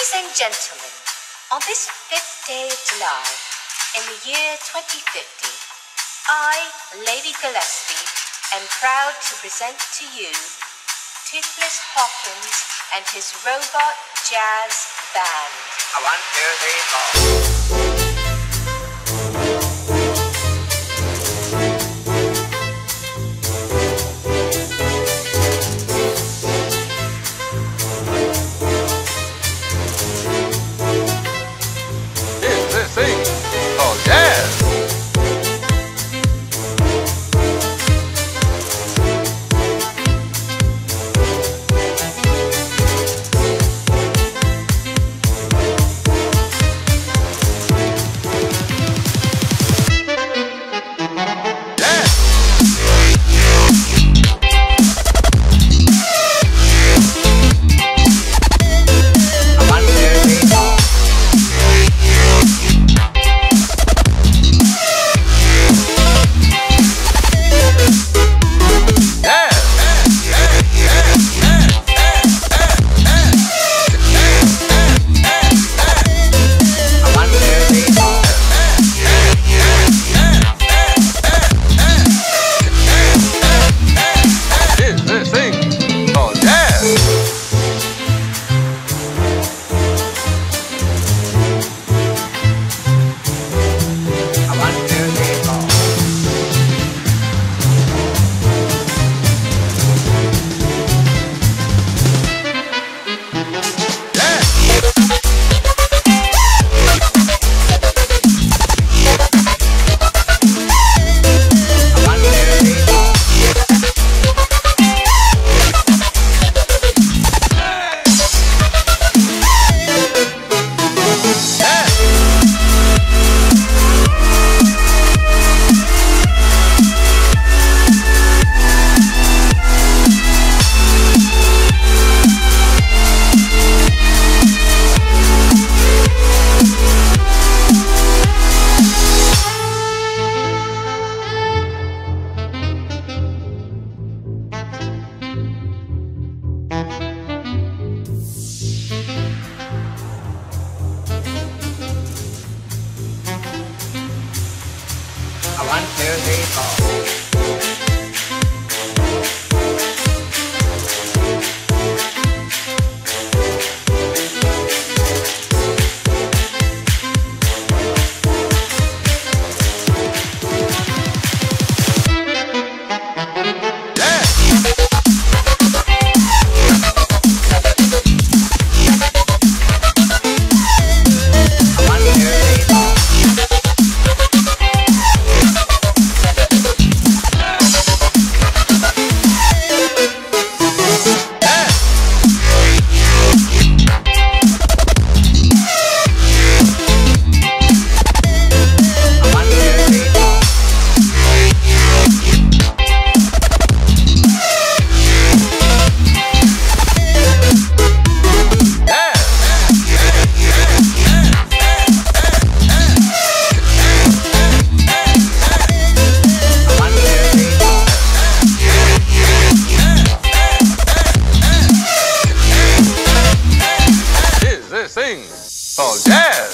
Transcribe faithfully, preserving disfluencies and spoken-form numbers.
Ladies and gentlemen, on this fifth day of July, in the year twenty fifty, I, Lady Gillespie, am proud to present to you Toothless Hawkins and his robot jazz band. I want two, three, four. One, two, three, four. Oh, yeah!